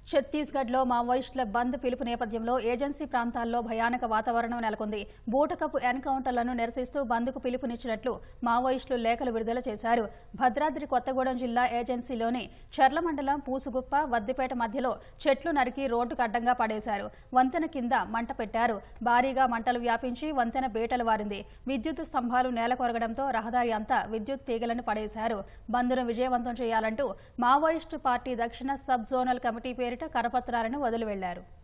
ఛత్తీస్గఢ్లో మావోయిస్టుల బంద్ పిలుపు నేపథ్యంలో ఏజెన్సీ ప్రాంతాల్లో భయానక వాతావరణం నెలకొంది. బూటకపు ఎన్కౌంటర్లను నిరసిస్తూ బంద్కు పిలుపునిచ్చినట్లు మావోయిస్టులు లేఖలు విడుదల చేశారు. భద్రాద్రి కొత్తగూడెం జిల్లా ఏజెన్సీలోని చర్ల మండలం పూసుగుప్ప, వద్దిపేట మధ్యలో చెట్లు నరికి రోడ్డుకు అడ్డంగా పడేశారు. వంతెన కింద మంట పెట్టారు. భారీగా మంటలు వ్యాపించి వంతెన బేటలు వారింది. విద్యుత్ స్తంభాలు నేలకొరగడంతో రహదారి అంతా విద్యుత్ తీగలను పడేశారు. బంద్ను విజయవంతం చేయాలంటూ మావోయిస్టు పార్టీ దక్షిణ సబ్ జోనల్ కమిటీ పేరిట కరపత్రాలను వదిలి వెళ్లారు.